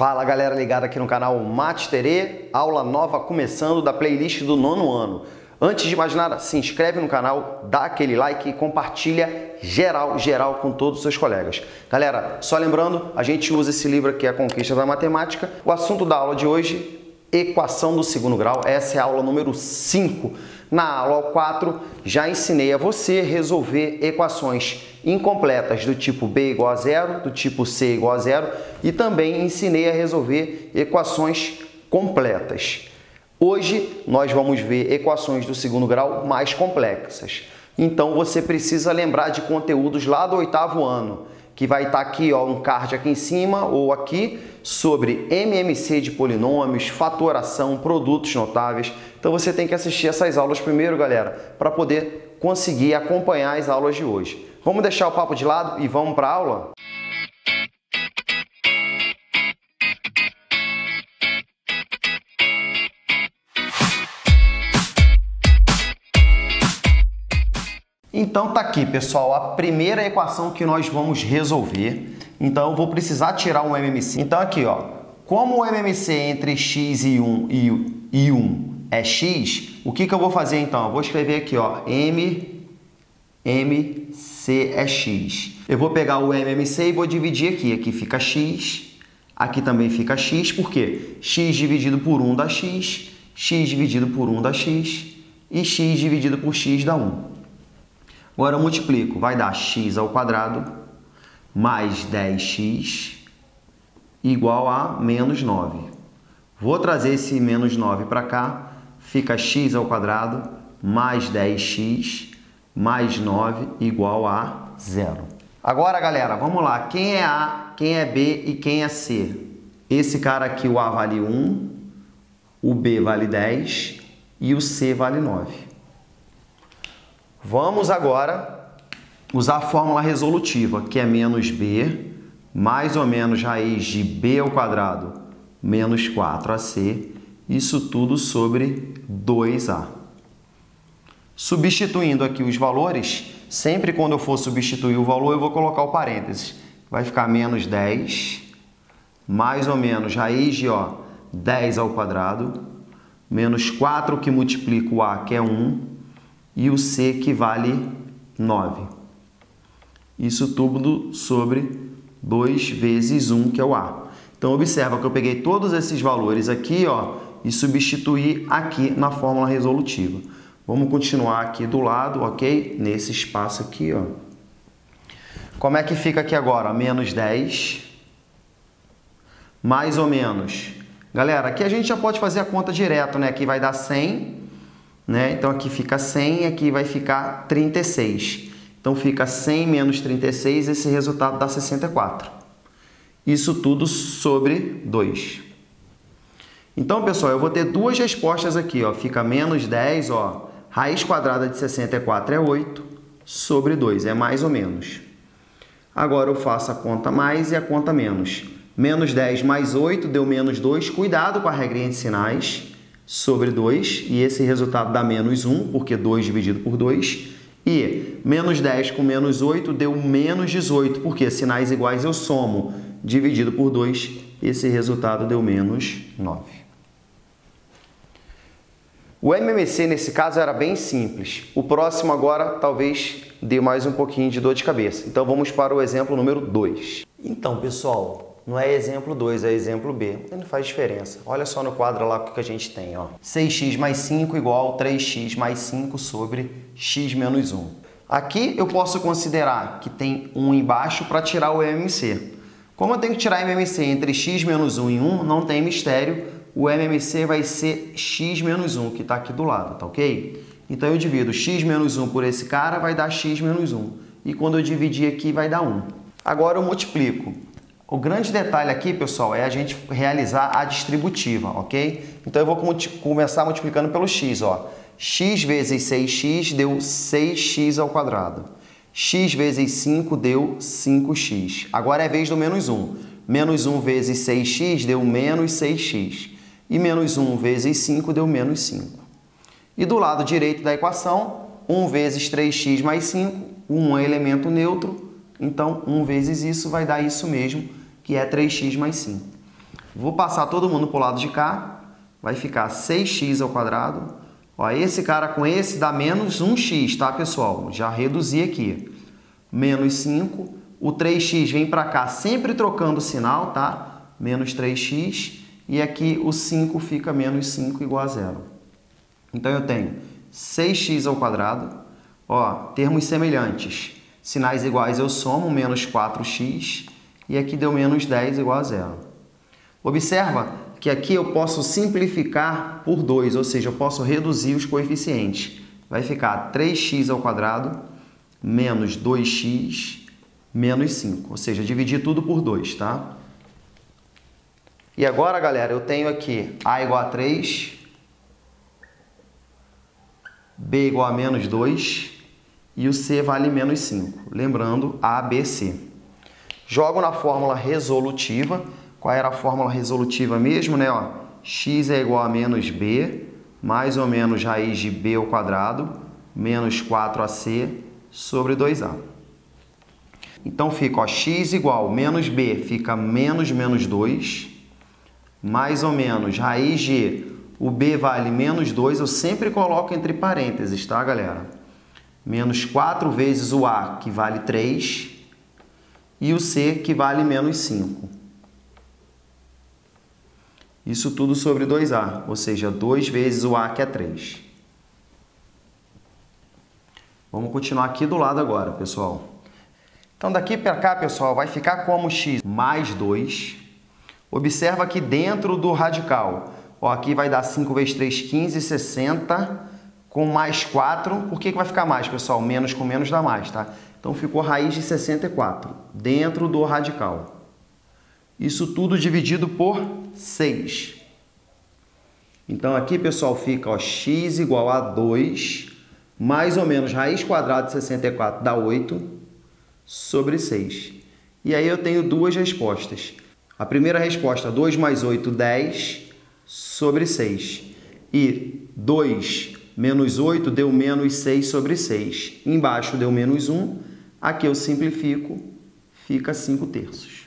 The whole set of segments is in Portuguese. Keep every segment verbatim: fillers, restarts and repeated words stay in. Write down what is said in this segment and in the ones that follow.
Fala galera ligada aqui no canal Masterê, aula nova começando da playlist do nono ano. Antes de mais nada, se inscreve no canal, dá aquele like e compartilha geral, geral com todos os seus colegas. Galera, só lembrando, a gente usa esse livro aqui, A Conquista da Matemática. O assunto da aula de hoje, equação do segundo grau. Essa é a aula número cinco. Na aula quatro, já ensinei a você resolver equações incompletas do tipo b igual a zero, do tipo c igual a zero e também ensinei a resolver equações completas. Hoje nós vamos ver equações do segundo grau mais complexas. Então você precisa lembrar de conteúdos lá do oitavo ano, que vai estar aqui, ó, um card aqui em cima ou aqui sobre M M C de polinômios, fatoração, produtos notáveis. Então você tem que assistir essas aulas primeiro, galera, para poder conseguir acompanhar as aulas de hoje. Vamos deixar o papo de lado e vamos para a aula? Então tá aqui, pessoal, a primeira equação que nós vamos resolver. Então eu vou precisar tirar um M M C. Então aqui, ó, como o M M C entre x e um e um é x, o que que eu vou fazer então? Eu vou escrever aqui, ó, M M C é x. Eu vou pegar o M M C e vou dividir aqui. Aqui fica x, aqui também fica x, por quê? X dividido por um dá x, x dividido por um dá x e x dividido por x dá um. Agora eu multiplico, vai dar x ao quadrado mais dez x igual a menos nove. Vou trazer esse menos nove para cá, fica x ao quadrado mais dez x mais nove igual a zero. Agora, galera, vamos lá. Quem é A, quem é B e quem é C? Esse cara aqui, o A vale um, o B vale dez e o C vale nove. Vamos agora usar a fórmula resolutiva, que é menos b, mais ou menos raiz de b ao quadrado, menos quatro a c, isso tudo sobre dois a. Substituindo aqui os valores, sempre quando eu for substituir o valor, eu vou colocar o parênteses. Vai ficar menos dez, mais ou menos raiz de ó, dez ao quadrado, menos quatro que multiplica o a, que é um, e o c que vale nove. Isso tudo sobre dois vezes um, que é o a. Então, observa que eu peguei todos esses valores aqui, ó, e substituí aqui na fórmula resolutiva. Vamos continuar aqui do lado, ok? Nesse espaço aqui, ó. Como é que fica aqui agora? Menos dez, mais ou menos. Galera, aqui a gente já pode fazer a conta direto, né? Aqui vai dar cem. Né? Então, aqui fica cem e aqui vai ficar trinta e seis. Então, fica cem menos trinta e seis, esse resultado dá sessenta e quatro. Isso tudo sobre dois. Então, pessoal, eu vou ter duas respostas aqui. Ó. Fica menos dez, ó, raiz quadrada de sessenta e quatro é oito, sobre dois, é mais ou menos. Agora, eu faço a conta mais e a conta menos. Menos dez mais oito deu menos dois. Cuidado com a regrinha de sinais. Sobre dois, e esse resultado dá menos um, porque dois dividido por dois. E menos dez com menos oito deu menos dezoito, porque sinais iguais eu somo. Dividido por dois, esse resultado deu menos nove. O M M C, nesse caso, era bem simples. O próximo agora, talvez, dê mais um pouquinho de dor de cabeça. Então, vamos para o exemplo número dois. Então, pessoal, não é exemplo dois, é exemplo B. Não faz diferença. Olha só no quadro lá o que a gente tem. Ó. seis x mais cinco igual a três x mais cinco sobre x menos um. Aqui eu posso considerar que tem um embaixo para tirar o M M C. Como eu tenho que tirar M M C entre x menos um e um, não tem mistério. O M M C vai ser x menos um, que está aqui do lado, tá ok? Então eu divido x menos um por esse cara, vai dar x menos um. E quando eu dividir aqui, vai dar um. Agora eu multiplico. O grande detalhe aqui, pessoal, é a gente realizar a distributiva, ok? Então, eu vou começar multiplicando pelo x, ó. X vezes seis x deu seis x ao quadrado. X vezes cinco deu cinco x. Agora é vez do menos um. Menos um vezes seis x deu menos seis x. E menos um vezes cinco deu menos cinco. E do lado direito da equação, um vezes três x mais cinco, um é elemento neutro. Então, um vezes isso vai dar isso mesmo, que é três x mais cinco. Vou passar todo mundo para o lado de cá. Vai ficar seis x ao quadrado. Ó, esse cara com esse dá menos um x, tá, pessoal? Já reduzi aqui. Menos cinco. O três x vem para cá, sempre trocando o sinal, tá? Menos três x. E aqui o cinco fica menos cinco igual a zero. Então, eu tenho seis x ao quadrado. Ó, termos semelhantes. Sinais iguais eu somo, menos quatro x. E aqui deu menos dez igual a zero. Observa que aqui eu posso simplificar por dois, ou seja, eu posso reduzir os coeficientes. Vai ficar três x ao quadrado menos dois x menos cinco, ou seja, dividir tudo por dois, tá? E agora, galera, eu tenho aqui a igual a três, b igual a menos dois e o c vale menos cinco. Lembrando, a, b, c. Jogo na fórmula resolutiva. Qual era a fórmula resolutiva mesmo, né? Ó, x é igual a menos b, mais ou menos raiz de b ao quadrado, menos quatro a c, sobre dois a. Então, fica, ó, x igual a menos b, fica menos menos dois, mais ou menos raiz de, o b vale menos dois, eu sempre coloco entre parênteses, tá, galera? Menos quatro vezes o a, que vale três, e o c, que vale menos cinco. Isso tudo sobre dois a, ou seja, dois vezes o a, que é três. Vamos continuar aqui do lado agora, pessoal. Então, daqui para cá, pessoal, vai ficar como x mais dois. Observa que dentro do radical, ó, aqui vai dar cinco vezes três, quinze, sessenta, com mais quatro. Por que que vai ficar mais, pessoal? Menos com menos dá mais, tá? Então, ficou raiz de sessenta e quatro, dentro do radical. Isso tudo dividido por seis. Então, aqui, pessoal, fica, ó, x igual a dois, mais ou menos raiz quadrada de sessenta e quatro dá oito, sobre seis. E aí eu tenho duas respostas. A primeira resposta, dois mais oito, dez, sobre seis. E dois menos oito deu menos seis sobre seis. Embaixo deu menos um. Aqui eu simplifico, fica cinco terços.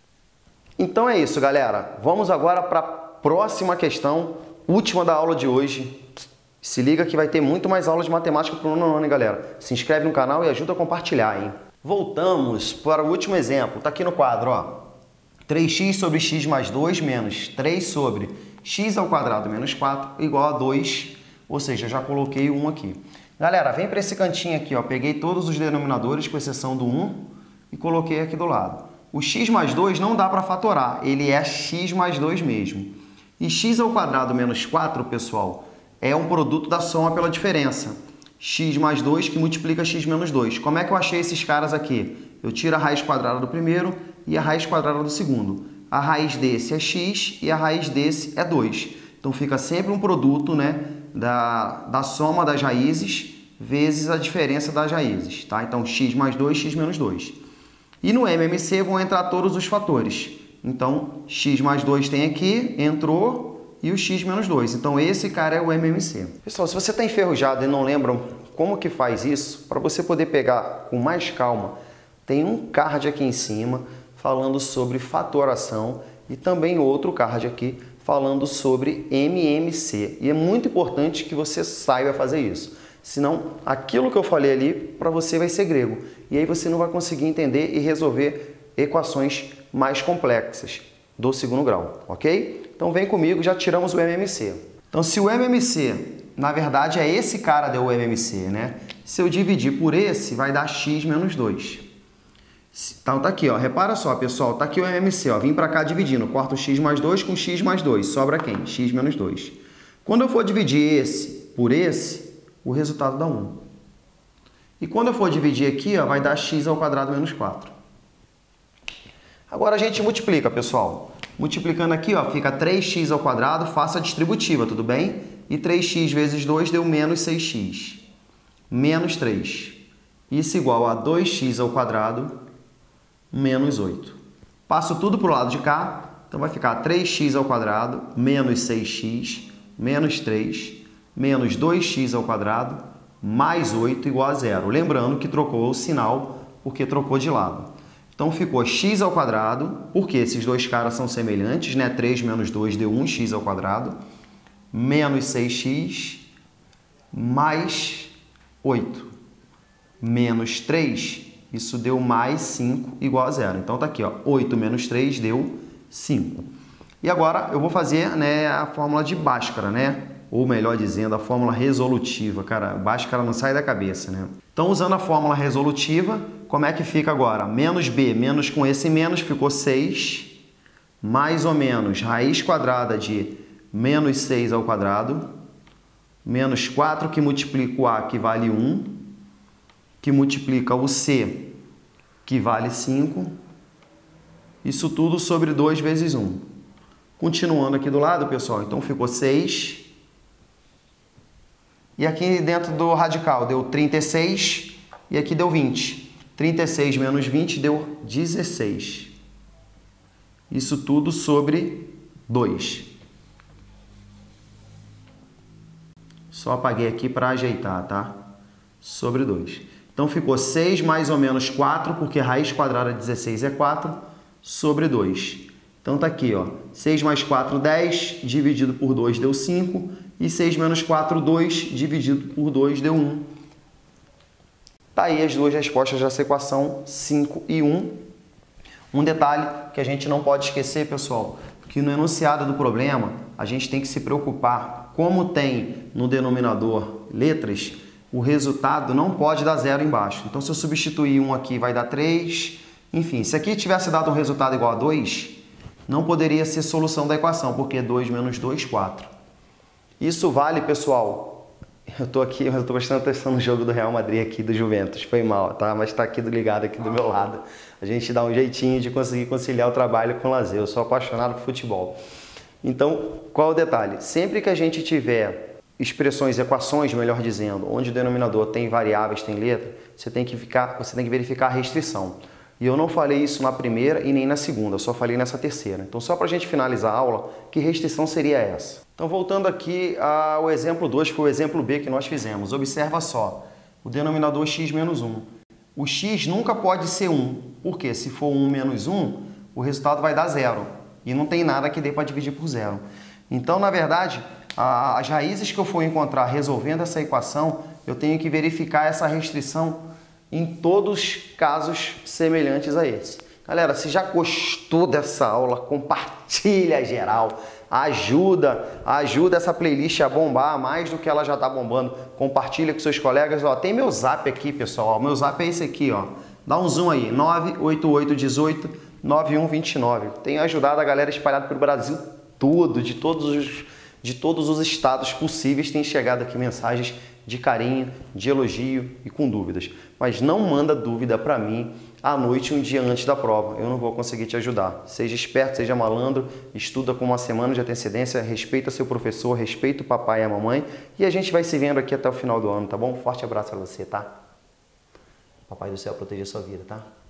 Então é isso, galera. Vamos agora para a próxima questão, última da aula de hoje. Se liga que vai ter muito mais aulas de matemática para o nono ano, hein, galera? Se inscreve no canal e ajuda a compartilhar, hein? Voltamos para o último exemplo. Está aqui no quadro, ó. três x sobre x mais dois menos três sobre x ao quadrado menos quatro igual a dois, ou seja, já coloquei o um aqui. Galera, vem para esse cantinho aqui, ó. Peguei todos os denominadores, com exceção do um, e coloquei aqui do lado. O x mais dois não dá para fatorar, ele é x mais dois mesmo. E x ao quadrado menos quatro, pessoal, é um produto da soma pela diferença. X mais dois que multiplica x menos dois. Como é que eu achei esses caras aqui? Eu tiro a raiz quadrada do primeiro e a raiz quadrada do segundo. A raiz desse é x e a raiz desse é dois. Então, fica sempre um produto, né, da, da soma das raízes vezes a diferença das raízes. Tá? Então, x mais dois, x menos dois. E no M M C vão entrar todos os fatores. Então, x mais dois tem aqui, entrou, e o x menos dois. Então, esse cara é o M M C. Pessoal, se você está enferrujado e não lembra como que faz isso, para você poder pegar com mais calma, tem um card aqui em cima falando sobre fatoração e também outro card aqui falando sobre M M C. E é muito importante que você saiba fazer isso. Senão, aquilo que eu falei ali, para você vai ser grego. E aí você não vai conseguir entender e resolver equações mais complexas do segundo grau, ok? Então vem comigo, já tiramos o M M C. Então se o M M C, na verdade é esse cara deu o M M C, né? Se eu dividir por esse, vai dar x menos dois. Então tá aqui, ó. Repara só, pessoal, tá aqui o M M C, ó. Vim para cá dividindo, corto x mais dois com x mais dois. Sobra quem? X menos dois. Quando eu for dividir esse por esse, o resultado dá um. E quando eu for dividir aqui, ó, vai dar x ao quadrado menos quatro. Agora a gente multiplica, pessoal. Multiplicando aqui, ó, fica três x ao quadrado, faça a distributiva, tudo bem? E três x vezes dois deu menos seis x. Menos três. Isso igual a dois x ao quadrado menos oito. Passo tudo para o lado de cá, então vai ficar três x ao quadrado menos seis x menos três menos dois x ao quadrado mais oito igual a zero. Lembrando que trocou o sinal porque trocou de lado. Então ficou x ao quadrado, porque esses dois caras são semelhantes, né? três menos dois deu um x ao quadrado, menos seis x, mais oito, menos três, isso deu mais cinco, igual a zero. Então tá aqui, ó, oito menos três deu cinco. E agora eu vou fazer, né, a fórmula de Bhaskara, né? Ou melhor dizendo, a fórmula resolutiva. Cara, Bhaskara não sai da cabeça, né? Então, usando a fórmula resolutiva, como é que fica agora? Menos b, menos com esse menos, ficou seis, mais ou menos raiz quadrada de menos seis ao quadrado, menos quatro que multiplica o a, que vale um, que multiplica o c, que vale cinco, isso tudo sobre dois vezes um. Continuando aqui do lado, pessoal, então ficou seis. E aqui dentro do radical deu trinta e seis e aqui deu vinte. trinta e seis menos vinte deu dezesseis. Isso tudo sobre dois. Só apaguei aqui para ajeitar, tá? Sobre dois. Então ficou seis mais ou menos quatro, porque raiz quadrada de dezesseis é quatro, sobre dois. Então tá aqui, ó, seis mais quatro, dez, dividido por dois deu cinco, e seis menos quatro, dois, dividido por dois deu um. Tá aí as duas respostas dessa equação cinco e um. Um detalhe que a gente não pode esquecer, pessoal, que no enunciado do problema a gente tem que se preocupar, como tem no denominador letras, o resultado não pode dar zero embaixo. Então se eu substituir um aqui vai dar três, enfim, se aqui tivesse dado um resultado igual a dois, não poderia ser solução da equação, porque dois menos dois, quatro. Isso vale, pessoal, eu tô aqui, eu tô prestando atenção no jogo do Real Madrid aqui, do Juventus, foi mal, tá? Mas tá aqui ligado aqui do meu lado. A gente dá um jeitinho de conseguir conciliar o trabalho com o lazer, eu sou apaixonado por futebol. Então, qual é o detalhe? Sempre que a gente tiver expressões, equações, melhor dizendo, onde o denominador tem variáveis, tem letra, você tem que ficar, você tem que verificar a restrição. E eu não falei isso na primeira e nem na segunda, eu só falei nessa terceira. Então, só para a gente finalizar a aula, que restrição seria essa? Então, voltando aqui ao exemplo dois, que foi o exemplo B que nós fizemos. Observa só, o denominador x menos um. O x nunca pode ser um, porque se for um menos um, o resultado vai dar zero. E não tem nada que dê para dividir por zero. Então, na verdade, as raízes que eu for encontrar resolvendo essa equação, eu tenho que verificar essa restrição em todos os casos semelhantes a esse. Galera, se já gostou dessa aula, compartilha geral, ajuda, ajuda essa playlist a bombar mais do que ela já está bombando. Compartilha com seus colegas. Ó, tem meu zap aqui, pessoal. Ó, meu zap é esse aqui, ó. Dá um zoom aí, nove oito oito um oito nove um dois nove. Tem ajudado a galera espalhada pelo Brasil todo, de todos os, de todos os estados possíveis. Tem chegado aqui mensagens de carinho, de elogio e com dúvidas. Mas não manda dúvida para mim à noite, um dia antes da prova. Eu não vou conseguir te ajudar. Seja esperto, seja malandro, estuda com uma semana de antecedência, respeita seu professor, respeita o papai e a mamãe e a gente vai se vendo aqui até o final do ano, tá bom? Forte abraço para você, tá? Papai do céu proteja a sua vida, tá?